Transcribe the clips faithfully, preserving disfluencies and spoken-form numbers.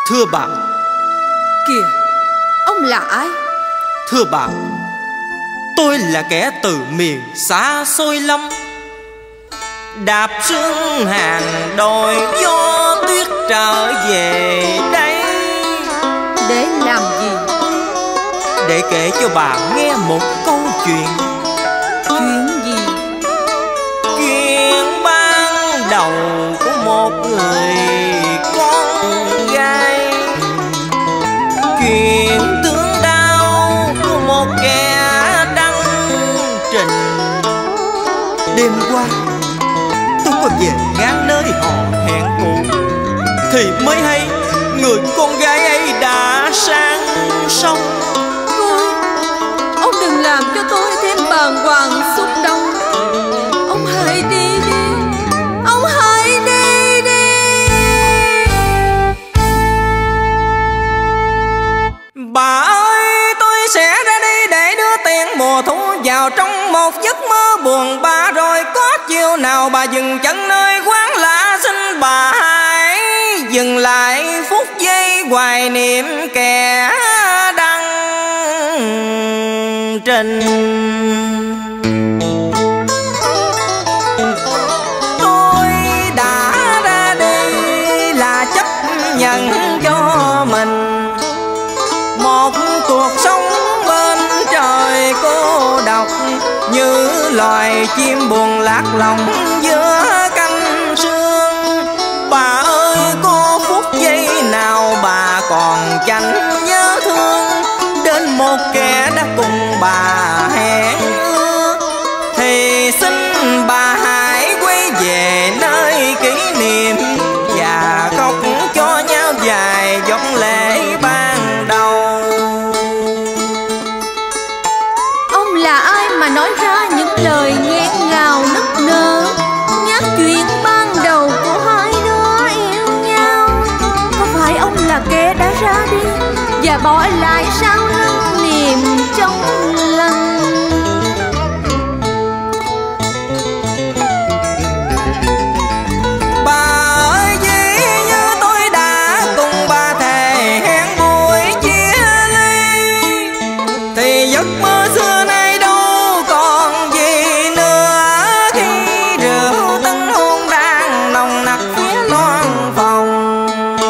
Thưa bà. Kìa, ông là ai? Thưa bà, tôi là kẻ từ miền xa xôi lắm, đạp sương hàng đồi gió tuyết trở về đây. Để làm gì? Để kể cho bà nghe một câu chuyện. Chuyện gì? Chuyện ban đầu của một người con gái, chuyện thương đau của một kẻ đăng trình. Đêm qua tôi có về ngang nơi họ hẹn cũ, thì mới hay người con gái ấy đã sang sông. Thôi, ông đừng làm cho tôi thêm bàng hoàng xúc động. Ông hãy đi đi, ông hãy đi đi. Bà ơi, tôi sẽ ra đi để đưa tiền mùa thu vào trong một giấc mơ buồn bã. Rồi có chiều nào bà dừng chân nơi quán lạ, xin bà hãy dừng lại phút giây hoài niệm kẻ đăng trình. Tôi đã ra đi là chấp nhận cho mình một cuộc sống bên trời cô độc, như loài chim buồn lạc lòng giữa cánh sương. Bà ơi, có phút giây nào bà còn chẳng nhớ thương đến một kẻ đã cùng bà hẹn ước, thì xin bà hãy quay về nơi kỷ niệm và khóc cho nhau vài giọt lệ ban đầu. Ông là ai mà nói ra những lời nghẹn ngào nức nở, nhắc chuyện ban đầu của hai đứa yêu nhau? Có phải ông là kẻ đã ra đi và bỏ lại sau lưng niềm trong lành? Bà ơi, dĩ như tôi đã cùng bà thề hẹn buổi chia ly, thì giấc mơ xưa nay đâu còn gì nữa. Khi rượu tân hôn đang nồng nặc phía loan phòng,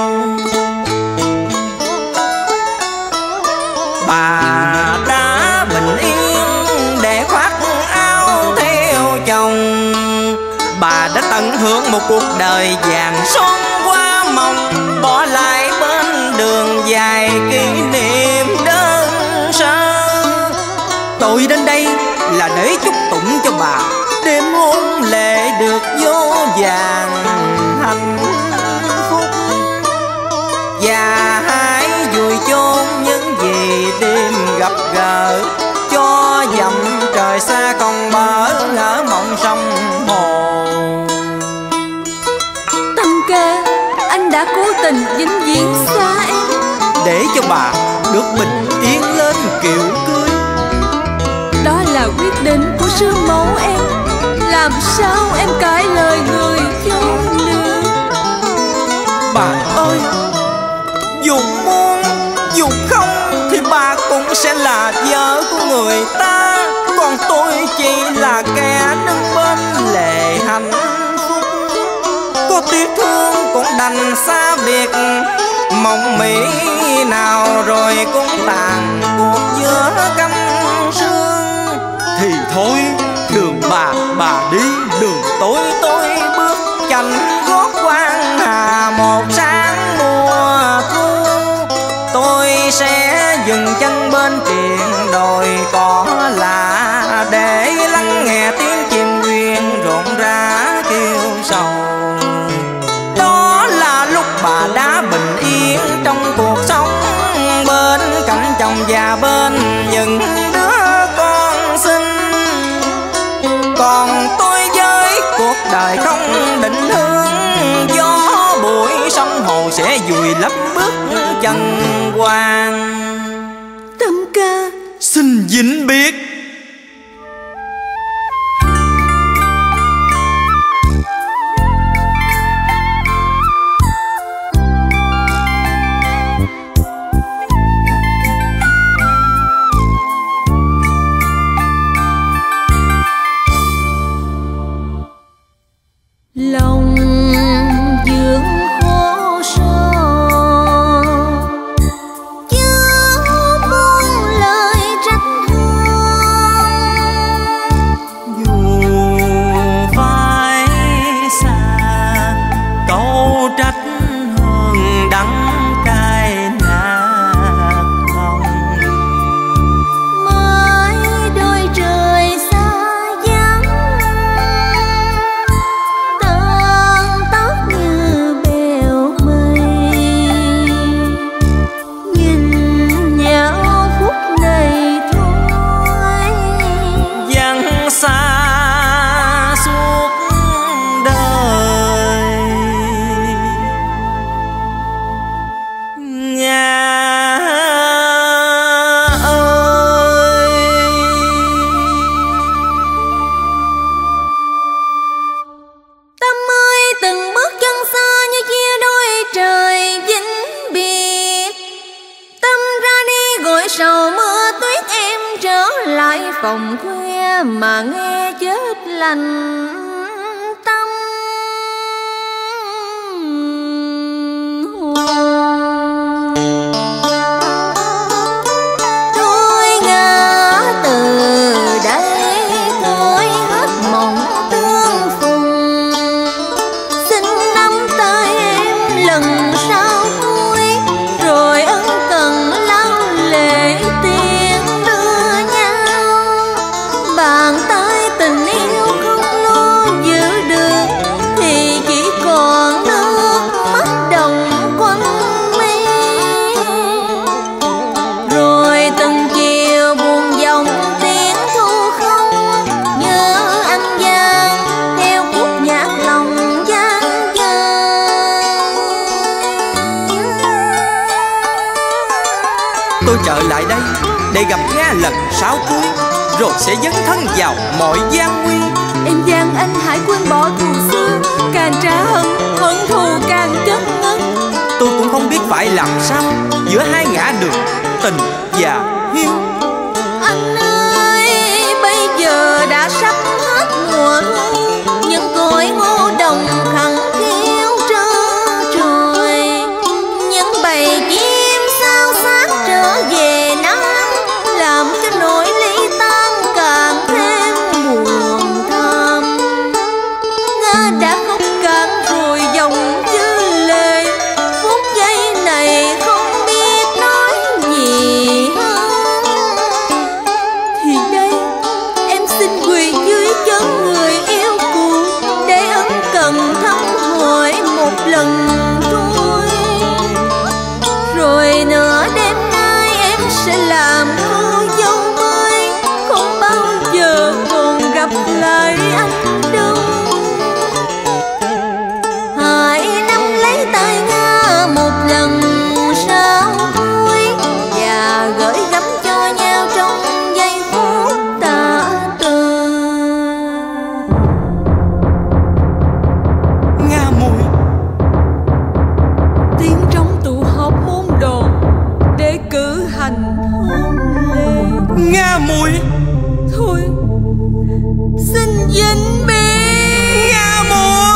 bà đã bình yên để khoác áo theo chồng. Bà đã tận hưởng một cuộc đời vàng son qua mộng, bỏ lại bên đường dài kỷ niệm đơn sơ. Tôi đến đây là để chúc tụng cho bà đêm hôn lễ được vô vàn hạnh phúc, và hãy vui chôn những gì đêm gặp gỡ, cho dặm trời xa còn bỡ ngỡ mộng sông hồ. Tâm ca, anh đã cố tình vĩnh viễn xa em để cho bà được bình yên lên kiệu cưới. Đó là quyết định của sư mẫu em, làm sao em cãi lời người chôn lừa? Bà ơi, dù muốn dù không thì bà cũng sẽ là vợ của người ta, còn tôi chỉ là kẻ đứng bên lệ hạnh phúc. Có tiếc thương cũng đành xa biệt, mộng mỹ nào rồi cũng tàn cuộc giữa căm sương. Thì thôi, đường bà bà đi, đường tôi tôi bước, chành gót quan hà một sáng mùa thu. Tôi sẽ dừng chân bên triền đồi cỏ lạ, để lắng nghe tiếng chim quyên rộn rã kêu sầu. Đó là lúc bà đã bình yên trong cuộc sống, bên cạnh chồng và bên những đứa con xinh. Còn tôi với cuộc đời không định hướng, gió bụi sông hồ sẽ vùi lấp bước chân hoàng. Tâm ca, xin vĩnh biệt. phòng khuya mà nghe chết lành tâm hồn. Tôi ngã từ đây tôi hết mộng tương phùng, xin nắm tay em lần sau cuối rồi ân cần lau lệ tiền đưa nhau. Bàn tay tình yêu không luôn giữ được thì chỉ còn nước mắt đồng quanh mi. Rồi từng chiều buồn dòng tiếng thu không như anh Giang theo khúc nhạc lòng gian dở. Tôi trở lại đây để gặp Nga lần sau cuối, rồi sẽ dấn thân vào mọi gian nguy. Em Giang anh hãy quên bỏ thù xưa, càng trả hận hận thù càng chất ngất. Tôi cũng không biết phải làm sao giữa hai ngã đường tình và hiếu. Anh ơi bây giờ đã sắp hết mùa thu, những cội ngô đồng khẳng khiu trơ trôi, những bầy chim sao xác trở về nắng làm cho nỗi ly tan càng thêm buồn thầm. Nga đã khóc cạn rồi dòng dư lệ, phút giây này không biết nói gì hơn. Thì đây em xin quỳ dưới chân người yêu cũ để ân cần thăm hỏi một lần thôi. Rồi nửa đêm nay em sẽ làm cô dâu mới, không bao giờ còn gặp lại anh đâu. Hãy nắm lấy tay Nga một lần sau cuối và gửi gắm cho nhau trong giây phút tả từ. Nga muội, Tiếng trống tụ họp môn đồ để cử hành hôn lễ. Nga muội, Thôi xin vĩnh biệt. Nga muội.